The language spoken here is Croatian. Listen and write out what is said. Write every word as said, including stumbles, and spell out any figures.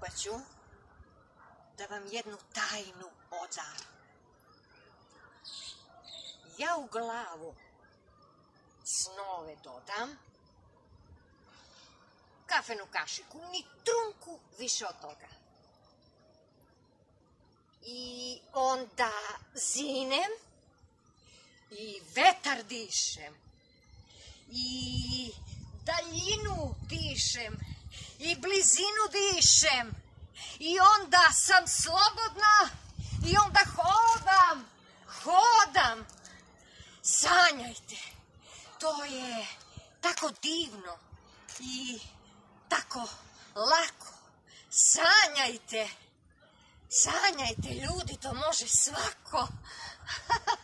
probaću da vam jednu tajnu odam. Ja u glavu snove dodam, kafenu kašiku, ni trunku više od toga. I onda zinem i vetar dišem i daljinu dišem i blizinu dišem i onda sam slobodna i onda hodam, hodam. Sanjajte, to je tako divno i tako lako. Sanjajte, sanjajte ljudi, to može svako.